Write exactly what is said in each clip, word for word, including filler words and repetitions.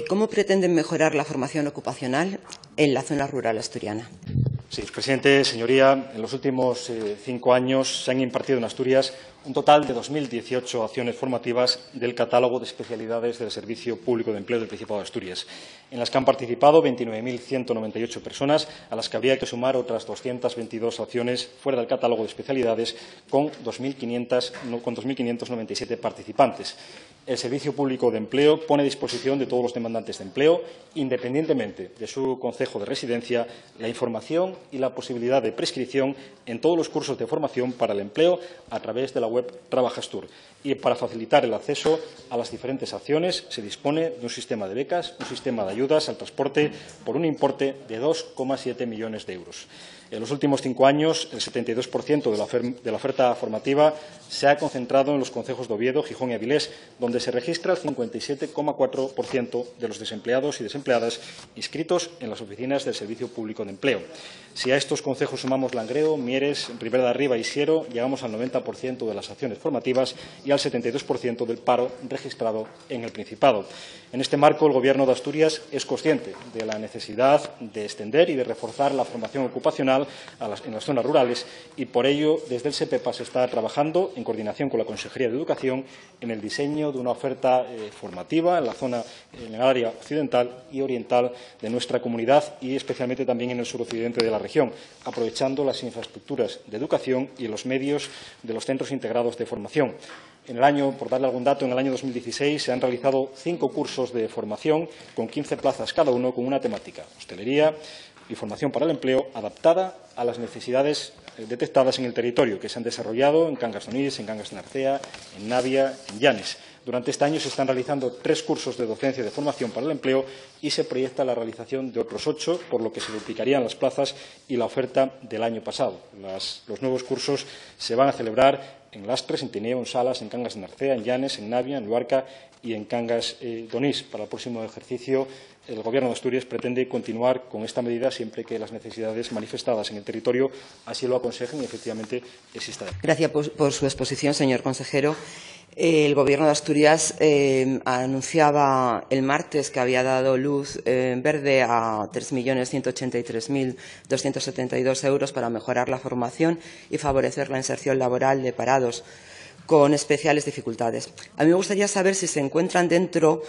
¿Cómo pretenden mejorar la formación ocupacional en la zona rural asturiana? Sí, presidente, señoría, en los últimos eh, cinco años se han impartido en Asturias un total de dos mil dieciocho acciones formativas del catálogo de especialidades del Servicio Público de Empleo del Principado de Asturias, en las que han participado veintinueve mil ciento noventa y ocho personas, a las que habría que sumar otras doscientas veintidós acciones fuera del catálogo de especialidades, con dos mil quinientos noventa y siete participantes. El Servicio Público de Empleo pone a disposición de todos los demandantes de empleo, independientemente de su concejo de residencia, la información y la posibilidad de prescripción en todos los cursos de formación para el empleo a través de la web Trabajastur. Y para facilitar el acceso a las diferentes acciones se dispone de un sistema de becas, un sistema de ayudas al transporte por un importe de dos coma siete millones de euros. En los últimos cinco años, el setenta y dos por ciento de la, de la oferta formativa se ha concentrado en los concejos de Oviedo, Gijón y Avilés, donde se registra el cincuenta y siete coma cuatro por ciento de los desempleados y desempleadas inscritos en las oficinas del Servicio Público de Empleo. Si a estos concejos sumamos Langreo, Mieres, Ribera de Arriba y Siero, llegamos al noventa por ciento de las acciones formativas y al setenta y dos por ciento del paro registrado en el Principado. En este marco, el Gobierno de Asturias es consciente de la necesidad de extender y de reforzar la formación ocupacional a las, en las zonas rurales y, por ello, desde el SEPEPA se está trabajando, en coordinación con la Consejería de Educación, en el diseño de una oferta eh, formativa en la zona, en el área occidental y oriental de nuestra comunidad y, especialmente, también en el suroccidente de la región, aprovechando las infraestructuras de educación y los medios de los centros integrados de formación. En el año, por darle algún dato, en el año dos mil dieciséis se han realizado cinco cursos de formación con quince plazas cada uno con una temática: hostelería y formación para el empleo, adaptada a las necesidades detectadas en el territorio, que se han desarrollado en Cangas de Onís, en Cangas de Narcea, en Navia, en Llanes. Durante este año se están realizando tres cursos de docencia de formación para el empleo y se proyecta la realización de otros ocho, por lo que se duplicarían las plazas y la oferta del año pasado. Las, los nuevos cursos se van a celebrar en Lastres, en Tineo, en Salas, en Cangas de Narcea, en Llanes, en Navia, en Luarca y en Cangas eh, de Onís. Para el próximo ejercicio, el Gobierno de Asturias pretende continuar con esta medida siempre que las necesidades manifestadas en el territorio así lo aconsejen y efectivamente existan. Gracias por, por su exposición, señor consejero. El Gobierno de Asturias eh, anunciaba el martes que había dado luz eh, verde a tres millones ciento ochenta y tres mil doscientos setenta y dos euros para mejorar la formación y favorecer la inserción laboral de parados con especiales dificultades. A mí me gustaría saber si se encuentran dentro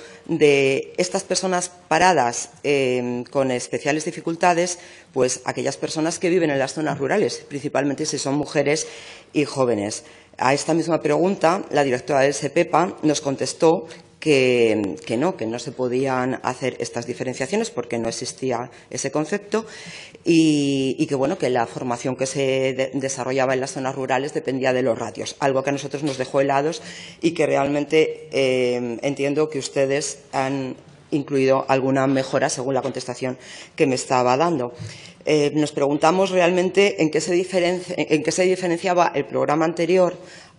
de estas personas paradas eh, con especiales dificultades, pues aquellas personas que viven en las zonas rurales, principalmente si son mujeres y jóvenes. A esta misma pregunta, la directora del SEPEPA nos contestó que, que no, que no se podían hacer estas diferenciaciones porque no existía ese concepto y, y que, bueno, que la formación que se de, desarrollaba en las zonas rurales dependía de los ratios, algo que a nosotros nos dejó helados y que realmente eh, entiendo que ustedes han incluido alguna mejora según la contestación que me estaba dando. Eh, nos preguntamos realmente en qué se diferencia, en qué se diferenciaba el programa anterior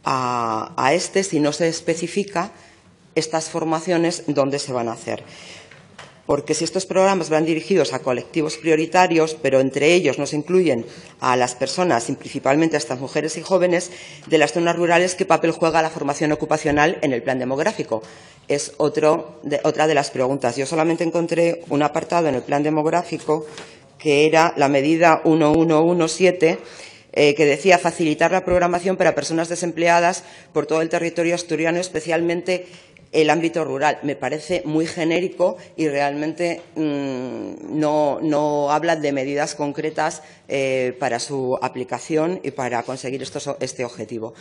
a, a este, si no se especifica estas formaciones dónde se van a hacer. Porque si estos programas van dirigidos a colectivos prioritarios, pero entre ellos no se incluyen a las personas, y principalmente a estas mujeres y jóvenes de las zonas rurales, ¿qué papel juega la formación ocupacional en el plan demográfico? Es otro de, otra de las preguntas. Yo solamente encontré un apartado en el plan demográfico que era la medida uno uno uno siete, eh, que decía facilitar la programación para personas desempleadas por todo el territorio asturiano, especialmente el ámbito rural. Me parece muy genérico y realmente mmm, no, no habla de medidas concretas eh, para su aplicación y para conseguir estos, este objetivo.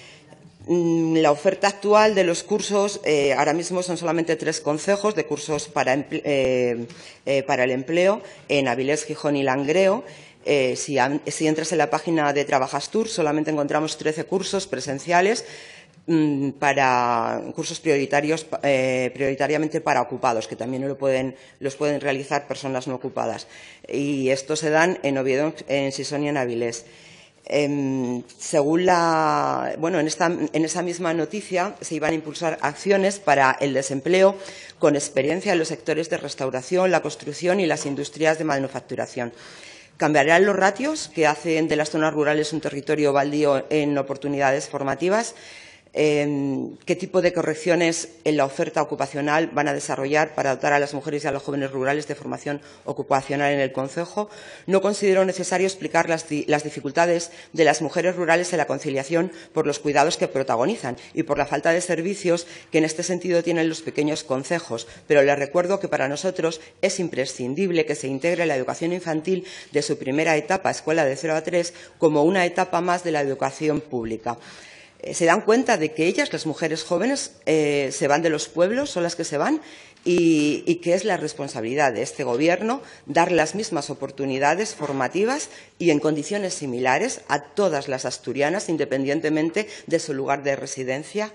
La oferta actual de los cursos, eh, ahora mismo son solamente tres concejos de cursos para, eh, eh, para el empleo, en Avilés, Gijón y Langreo. Eh, si, si entras en la página de Trabajastur, solamente encontramos trece cursos presenciales mmm, para cursos prioritarios, eh, prioritariamente para ocupados, que también lo pueden, los pueden realizar personas no ocupadas. Y estos se dan en Oviedo, en Sison y en Avilés. Eh, según la, bueno, en, esta, en esa misma noticia se iban a impulsar acciones para el desempleo con experiencia en los sectores de restauración, la construcción y las industrias de manufacturación. ¿Cambiarán los ratios que hacen de las zonas rurales un territorio baldío en oportunidades formativas? Eh, ¿Qué tipo de correcciones en la oferta ocupacional van a desarrollar para dotar a las mujeres y a los jóvenes rurales de formación ocupacional en el concejo? No considero necesario explicar las, di las dificultades de las mujeres rurales en la conciliación por los cuidados que protagonizan y por la falta de servicios que en este sentido tienen los pequeños concejos, pero les recuerdo que para nosotros es imprescindible que se integre la educación infantil de su primera etapa, escuela de cero a tres, como una etapa más de la educación pública. Se dan cuenta de que ellas, las mujeres jóvenes, eh, se van de los pueblos, son las que se van, y, y que es la responsabilidad de este Gobierno dar las mismas oportunidades formativas y en condiciones similares a todas las asturianas, independientemente de su lugar de residencia.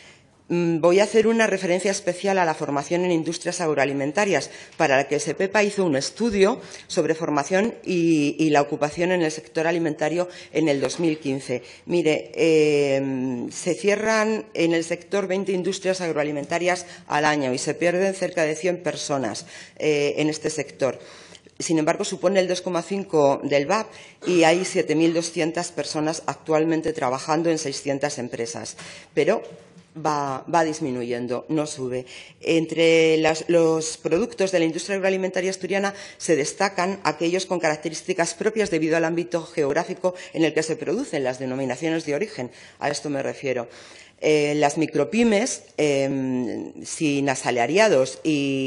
Voy a hacer una referencia especial a la formación en industrias agroalimentarias, para la que SEPEPA hizo un estudio sobre formación y, y la ocupación en el sector alimentario en el dos mil quince. Mire, eh, se cierran en el sector veinte industrias agroalimentarias al año y se pierden cerca de cien personas eh, en este sector. Sin embargo, supone el dos coma cinco del V A P y hay siete mil doscientas personas actualmente trabajando en seiscientas empresas. Pero Va, va disminuyendo, no sube. Entre las, los productos de la industria agroalimentaria asturiana se destacan aquellos con características propias debido al ámbito geográfico en el que se producen, las denominaciones de origen. A esto me refiero. Eh, las micropymes, eh, sin asalariados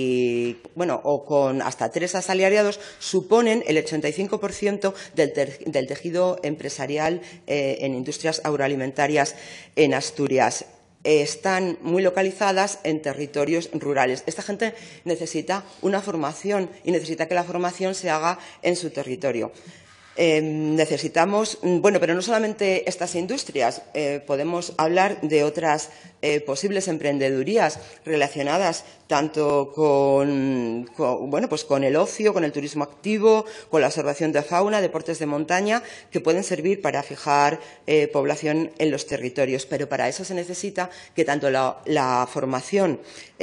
y, bueno, o con hasta tres asalariados, suponen el ochenta y cinco por ciento del, del tejido empresarial eh, en industrias agroalimentarias en Asturias. Están muy localizadas en territorios rurales. Esta gente necesita una formación y necesita que la formación se haga en su territorio. Eh, necesitamos, bueno, pero no solamente estas industrias, eh, podemos hablar de otras eh, posibles emprendedurías relacionadas tanto con, con, bueno, pues con el ocio, con el turismo activo, con la observación de fauna, deportes de montaña, que pueden servir para fijar eh, población en los territorios. Pero para eso se necesita que tanto la, la formación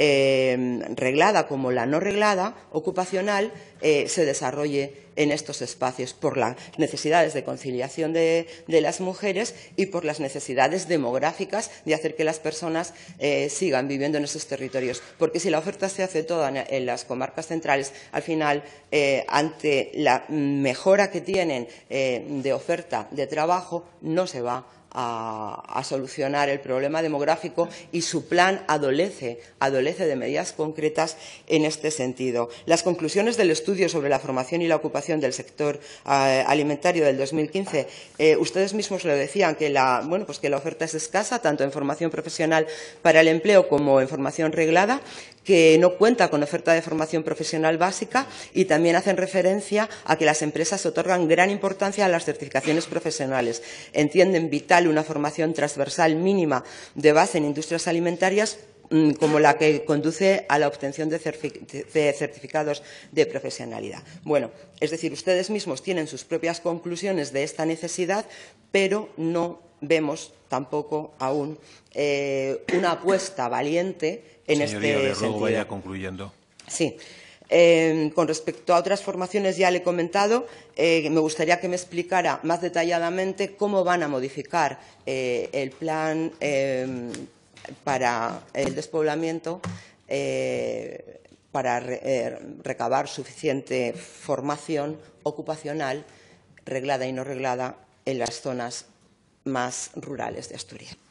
eh, reglada como la no reglada, ocupacional, eh, se desarrolle en estos espacios por las necesidades de conciliación de, de las mujeres y por las necesidades demográficas de hacer que las personas eh, sigan viviendo en esos territorios. Porque si la oferta se hace toda en, en las comarcas centrales, al final, eh, ante la mejora que tienen eh, de oferta de trabajo, no se va A, a solucionar el problema demográfico y su plan adolece, adolece de medidas concretas en este sentido. Las conclusiones del estudio sobre la formación y la ocupación del sector eh, alimentario del dos mil quince, eh, ustedes mismos lo decían, que la, bueno, pues que la oferta es escasa, tanto en formación profesional para el empleo como en formación reglada, que no cuenta con oferta de formación profesional básica y también hacen referencia a que las empresas otorgan gran importancia a las certificaciones profesionales. Entienden vital una formación transversal mínima de base en industrias alimentarias como la que conduce a la obtención de certificados de profesionalidad. Bueno, es decir, ustedes mismos tienen sus propias conclusiones de esta necesidad, pero no vemos tampoco aún eh, una apuesta valiente en Señoría, este le ruego sentido. vaya concluyendo. Sí. Eh, con respecto a otras formaciones, ya le he comentado, eh, me gustaría que me explicara más detalladamente cómo van a modificar eh, el plan eh, para el despoblamiento eh, para re, eh, recabar suficiente formación ocupacional reglada y no reglada en las zonas más rurales de Asturias.